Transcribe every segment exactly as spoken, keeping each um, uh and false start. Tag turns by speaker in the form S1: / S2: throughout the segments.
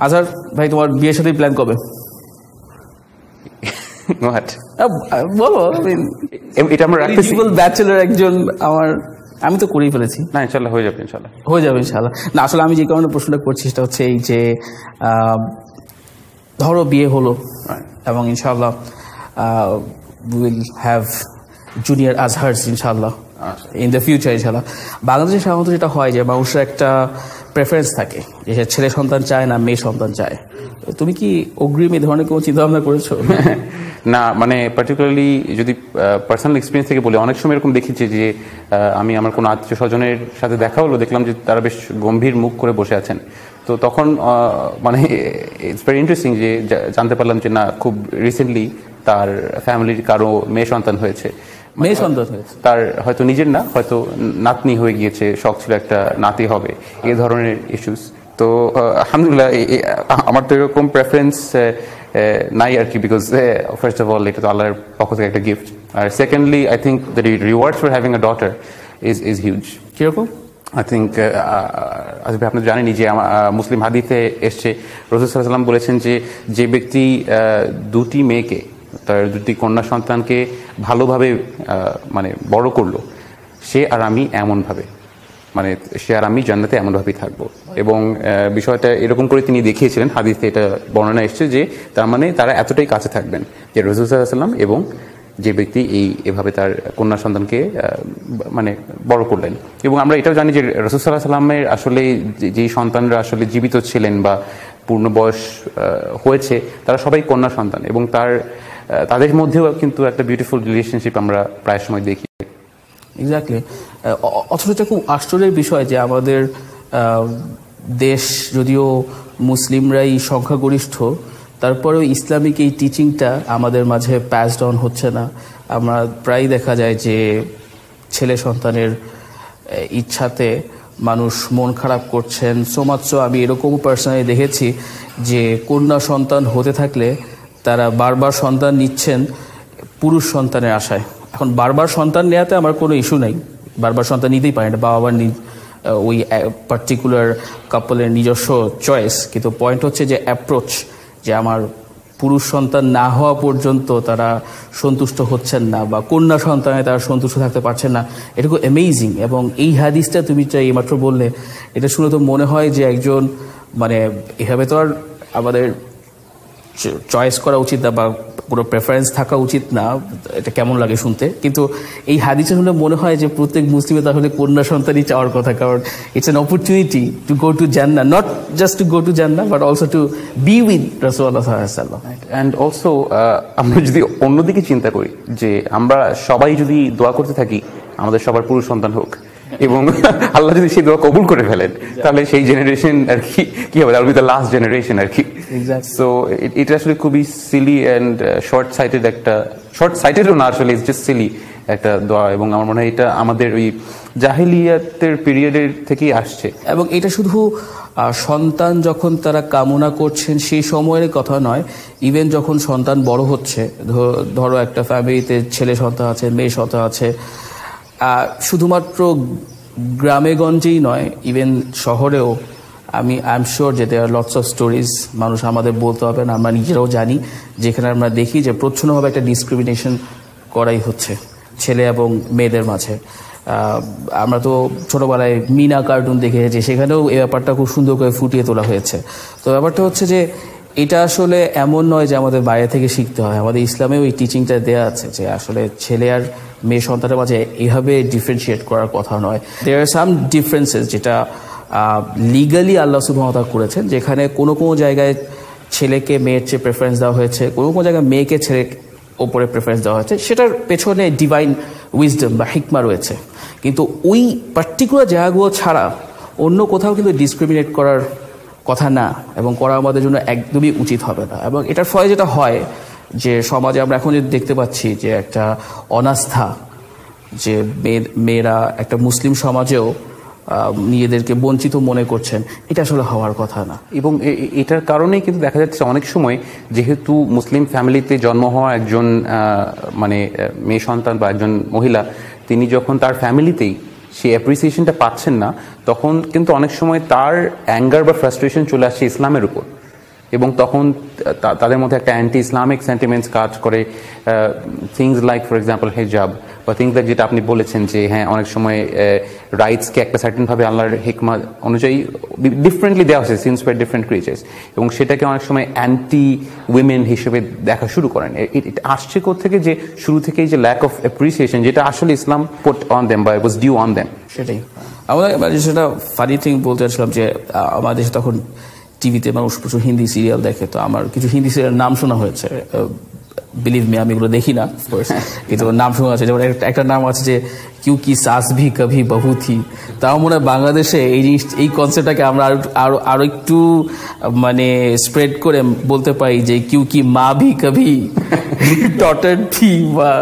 S1: আজহার ভাই, তোমার বিয়ের সাথে প্ল্যান কবে? বলো,
S2: এটা আমরা রাখতেছি।
S1: ব্যাচেলর একজন আমার, আমি তো করেই ফেলেছি।
S2: না ইনশাল্লাহ হয়ে যাবে, ইনশাল্লাহ
S1: হয়ে যাবে ইনশাল্লাহ। না আসলে আমি যে কারণে প্রশ্নটা করছি সেটা হচ্ছে এই যে ধরো বিয়ে হলো এবং ইনশাল্লাহ উইল হ্যাভ জুনিয়র আজহার্স ইনশাল্লাহ ইন দ্য ফিউচার ইনশাল্লাহ। বাংলাদেশে সাধারণত যেটা হয় যে মানুষের একটা প্রেফারেন্স থাকে যে সে ছেলে সন্তান চায় না মেয়ে সন্তান চায়। তুমি কি অগ্রিম এই ধরনের কোনো চিন্তা ভাবনা করেছো?
S2: না, মানে পার্টিকুলারলি যদি পার্সোনাল এক্সপিরিয়েন্স থেকে বলি, অনেক সময় এরকম দেখেছি যে আমি আমার কোনো আত্মীয় স্বজনের সাথে দেখা হলো, দেখলাম যে তারা বেশ গম্ভীর মুখ করে বসে আছেন। তো তখন মানে ইটস ভেরি ইন্টারেস্টিং যে জানতে পারলাম যে না, খুব রিসেন্টলি তার ফ্যামিলির কারো মেয়ে সন্তান হয়েছে।
S1: মেয়ে সন্তান হয়েছে,
S2: তার হয়তো নিজের না, হয়তো নাতনি হয়ে গিয়েছে, শখ ছিল একটা নাতি হবে, এই ধরনের ইস্যুস। তো আলহামদুলিল্লাহ আমার তো এরকম প্রেফারেন্স নাই আর কি, বিকজ ফার্স্ট অফ অল এটা তো আল্লাহর পক্ষ থেকে একটা গিফট, আর secondly I think the rewards for having a daughter is is huge.
S1: কিরকম?
S2: আই থিঙ্ক আসলে আপনি জানেনই যে মুসলিম হাদিসে এসছে, রাসূল সাল্লাল্লাহু আলাইহি ওয়াসাল্লাম বলেছেন যে যে ব্যক্তি দুটি মেয়েকে, তার দুটি কন্যা সন্তানকে ভালোভাবে মানে বড় করলো, সে আর আমি এমনভাবে, মানে সে আর আমি জান্নাতে এমনভাবেই থাকবো। এবং বিষয়টা এরকম করে তিনি দেখিয়েছিলেন, হাদিসে এটা বর্ণনা এসছে যে তার মানে তারা এতটাই কাছে থাকবেন যে রাসূল সাল্লাল্লাহু আলাইহি ওয়াসাল্লাম এবং যে ব্যক্তি এই এভাবে তার কন্যা সন্তানকে মানে বড় করলেন। এবং আমরা এটাও জানি যে রাসূল সাল্লাল্লাহু আলাইহি ওয়াসাল্লামের আসলে যেই সন্তানরা আসলে জীবিত ছিলেন বা পূর্ণ বয়স হয়েছে, তারা সবাই কন্যা সন্তান, এবং তার তাদের মধ্যেও কিন্তু একটা বিউটিফুল রিলেশনশিপ আমরা প্রায় সময় দেখি।
S1: এক্স্যাক্টলি। অথচ এটা খুব আশ্চর্যের বিষয় যে আমাদের দেশ যদিও মুসলিমরাই সংখ্যাগরিষ্ঠ, তারপরেও ইসলামিক এই টিচিংটা আমাদের মাঝে প্যাসড অন হচ্ছে না। আমরা প্রায় দেখা যায় যে ছেলে সন্তানের ইচ্ছাতে মানুষ মন খারাপ করছেন। সোমাচ্ছ আমি এরকমও পার্সোনালি দেখেছি যে কন্যা সন্তান হতে থাকলে তারা বারবার সন্তান নিচ্ছেন পুরুষ সন্তানের আশায়। এখন বারবার সন্তান নেওয়াতে আমার কোনো ইস্যু নেই, বারবার সন্তান নিতেই পারে না, বাবা মার ওই পার্টিকুলার কাপলের নিজস্ব চয়েস। কিন্তু পয়েন্ট হচ্ছে যে অ্যাপ্রোচ, যে আমার পুরুষ সন্তান না হওয়া পর্যন্ত তারা সন্তুষ্ট হচ্ছেন না বা কন্যা সন্তানে তারা সন্তুষ্ট থাকতে পারছেন না, এটা খুব অ্যামেজিং। এবং এই হাদিসটা তুমি চাই এইমাত্র বললে, এটা শুনে তো মনে হয় যে একজন মানে এভাবে তো আর আমাদের চয়েস করা উচিত না বা পুরো প্রেফারেন্স থাকা উচিত না, এটা কেমন লাগে শুনতে। কিন্তু এই হাদিসে শুনে মনে হয় যে প্রত্যেক মুসলিমের তাহলে কন্যা সন্তানই চাওয়ার কথা, কারণ it's an opportunity to go to Jannah, not just to go to Jannah but also to be with রাসূলুল্লাহ সাল্লাল্লাহু আলাইহি ওয়াসাল্লাম।
S2: অ্যান্ড অলসো আমরা যদি অন্যদিকে চিন্তা করি যে আমরা সবাই যদি দোয়া করতে থাকি আমাদের সবার পুরুষ সন্তান হোক, এবং আল্লাহ যদি সেই দোয়া কবুল করে ফেলেন, তাহলে সেই জেনারেশন আর কি কি হবে, that will be the last generation আর কি। সো এটা আসলে খুবই সিলি অ্যান্ড শর্ট সাইটেড একটা, শর্ট সাইটেডও না আসলে, ইটস জাস্ট সিলি একটা দোয়া। এবং আমার মনে হয় এটা আমাদের ওই জাহিলিয়াতের পিরিয়ডের থেকেই আসছে।
S1: এবং এটা শুধু সন্তান যখন তারা কামনা করছেন সেই সময়ের কথা নয়, ইভেন যখন সন্তান বড় হচ্ছে, ধরো একটা ফ্যামিলিতে ছেলে সন্তান আছে, মেয়ে সন্তান আছে, শুধুমাত্র গ্রামে গঞ্জেই নয়, ইভেন শহরেও আমি আই এম শিওর যে দেয়ার লটস অফ স্টোরিজ, মানুষ আমাদের বলতে হবে না, আমরা নিজেরাও জানি, যেখানে আমরা দেখি যে প্রচ্ছন্নভাবে একটা ডিসক্রিমিনেশন করাই হচ্ছে ছেলে এবং মেয়েদের মাঝে। আমরা তো ছোটোবেলায় মিনা কার্টুন দেখেছি, সেখানেও এই ব্যাপারটা খুব সুন্দর করে ফুটিয়ে তোলা হয়েছে। তো ব্যাপারটা হচ্ছে যে এটা আসলে এমন নয় যে আমাদের বাইরে থেকে শিখতে হয়, আমাদের ইসলামেও এই টিচিংটা দেওয়া আছে যে আসলে ছেলে আর মেয়ে সন্তানের মাঝে এইভাবে ডিফারেন্সিয়েট করার কথা নয়। দেয়ার আর সাম ডিফারেন্সেস যেটা লিগালি আল্লাহ সুবহানাহু ওয়া তাআলা করেছেন, যেখানে কোনো কোনো জায়গায় ছেলেকে মেয়ের চেয়ে প্রেফারেন্স দেওয়া হয়েছে, কোনো কোনো জায়গায় মেয়েকে ছেলের ওপরে প্রেফারেন্স দেওয়া হয়েছে, সেটার পেছনে ডিভাইন উইজডম বা হিকমা রয়েছে। কিন্তু ওই পার্টিকুলার জায়গাগুলো ছাড়া অন্য কোথাও কিন্তু ডিসক্রিমিনেট করার কথা না, এবং করা আমাদের জন্য একদমই উচিত হবে না। এবং এটার ফলে যেটা হয় যে সমাজে আমরা এখন যে দেখতে পাচ্ছি যে একটা অনাস্থা, যে মেয়েরা একটা মুসলিম সমাজেও নিজেদেরকে বঞ্চিত মনে করছেন, এটা আসলে হওয়ার কথা না।
S2: এবং এটার কারণেই কিন্তু দেখা যাচ্ছে অনেক সময়, যেহেতু মুসলিম ফ্যামিলিতে জন্ম হওয়া একজন মানে মেয়ে সন্তান বা একজন মহিলা, তিনি যখন তার ফ্যামিলিতেই সেই অ্যাপ্রিসিয়েশনটা পাচ্ছেন না, তখন কিন্তু অনেক সময় তার অ্যাঙ্গার বা ফ্রাস্ট্রেশন চলে আসছে ইসলামের উপর, এবং তখন তাদের মধ্যে একটা অ্যান্টি ইসলামিক সেন্টিমেন্টস কাজ করে, থিংস লাইক ফর এক্সাম্পল হেজাব বা থিংস লাইক যেটা আপনি বলেছেন যে হ্যাঁ অনেক সময় রাইটসকে একটা সার্টেন ভাবে আল্লাহর হিকমা অনুযায়ী ডিফারেন্টলি দেওয়া হয়েছে সিন্স ওয়ার ডিফারেন্ট ক্রিচার্স, এবং সেটাকে অনেক সময় অ্যান্টি উইমেন হিসেবে দেখা শুরু করেন। এটা আসছে কোত্থেকে যে শুরু থেকেই যে ল্যাক অফ অ্যাপ্রিসিয়েশন যেটা আসলে ইসলাম পুট অন দেম বা ওয়াজ ডিউ অন দেম।
S1: সেটাই আমাদের সেটা ফানি থিং বলতে চাচ্ছিলাম যে আমাদের দেশে তখন টিভিতে মানুষ প্রচুর হিন্দি সিরিয়াল দেখে, তো আমার কিছু হিন্দি সিরিয়াল নাম শোনা হয়েছে, বিলিভ মি আমি এগুলো দেখি না কিন্তু নাম শোনা আছে। যেমন একটা নাম আছে যে কিউ কি সাস ভি কভি বহু থি, তাও মনে হয় বাংলাদেশে এই জিনিস এই কনসেপ্টটাকে আমরা আরো আরো একটু মানে স্প্রেড করে বলতে পারি যে কিউ কি মা ভি কভি ডটার থি, বা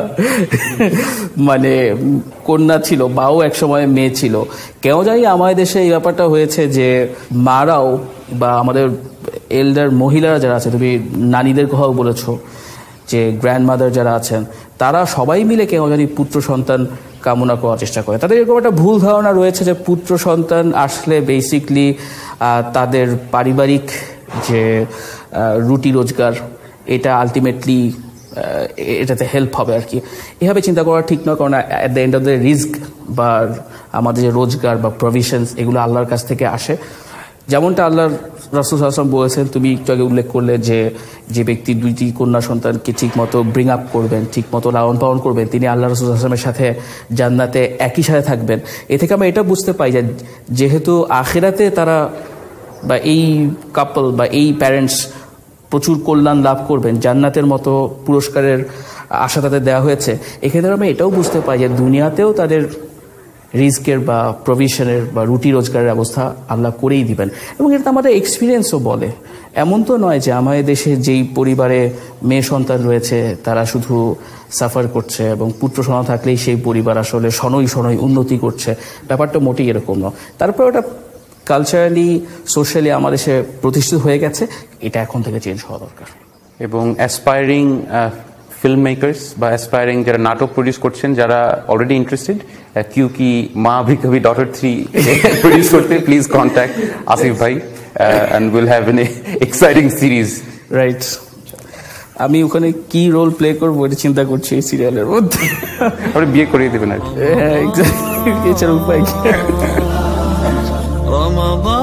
S1: মানে কন্যা ছিল বাও এক সময় মেয়ে ছিল। কেন জানি আমাদের দেশে এই ব্যাপারটা হয়েছে যে মারাও বা আমাদের এল্ডার মহিলারা যারা আছে, তুমি নানীদের কথাও বলেছো, যে গ্র্যান্ড মাদার যারা আছেন তারা সবাই মিলে কেন জানি পুত্র সন্তান কামনা করার চেষ্টা করে। তাদের এরকম একটা ভুল ধারণা রয়েছে যে পুত্র সন্তান আসলে বেসিকলি তাদের পারিবারিক যে রুটি রোজগার এটা আলটিমেটলি এটাতে হেল্প হবে আর কি। এভাবে চিন্তা করা ঠিক নয়, কারণ at the end of the risk বা আমাদের যে রোজগার বা প্রভিশনস এগুলো আল্লাহর কাছ থেকে আসে। যেমনটা আল্লাহর রাসূল সাল্লাল্লাহু আলাইহি ওয়াসাল্লাম বলেছেন, তুমি একটু আগে উল্লেখ করলে যে যে ব্যক্তি দুইটি কন্যা সন্তানকে ঠিক মতো ব্রিং আপ করবেন, ঠিক মতো লালন পালন করবেন, তিনি আল্লাহ রাসূল সাল্লাল্লাহু আলাইহি ওয়াসাল্লামের সাথে জান্নাতে একই সাথে থাকবেন। এ থেকে আমরা এটা বুঝতে পাই যে যেহেতু আখিরাতে তারা বা এই কাপল বা এই প্যারেন্টস প্রচুর কল্যাণ লাভ করবেন, জান্নাতের মতো পুরস্কারের আশা তাদের দেওয়া হয়েছে, এক্ষেত্রে আমরা এটাও বুঝতে পাই যে দুনিয়াতেও তাদের রিস্কের বা প্রভিশনের বা রুটি রোজগারের ব্যবস্থা আল্লাহ করেই দিবেন। এবং এটা আমাদের এক্সপিরিয়েন্সও বলে। এমন তো নয় যে আমাদের দেশে যেই পরিবারে মেয়ে সন্তান রয়েছে তারা শুধু সাফার করছে এবং পুত্র সন্তান থাকলেই সেই পরিবার আসলে শনৈ শনৈ উন্নতি করছে, ব্যাপারটা মোটেই এরকম নয়। তারপর ওটা কালচারালি সোশ্যালি আমাদের দেশে প্রতিষ্ঠিত হয়ে গেছে, এটা এখন থেকে চেঞ্জ হওয়া দরকার।
S2: এবং অ্যাসপায়ারিং ফিল্ম মেকার্স বা অ্যাসপায়ারিং যারা নাটক প্রডিউস করছেন, যারা অলরেডি ইন্টারেস্টেড কিউ কি মা ভি কভি ডটার থ্রি প্রডিউস করতে, প্লিজ কন্ট্যাক্ট আসিফ ভাই and will have an exciting series.
S1: Right, আমি ওখানে কি রোল প্লে করবো এটা চিন্তা করছি এই সিরিয়ালের মধ্যে।
S2: আপনি বিয়ে করিয়ে দেবেন আর কি।
S1: হ্যাঁ, এক্স্যাক্টলি, এছাড়া উপায় কি?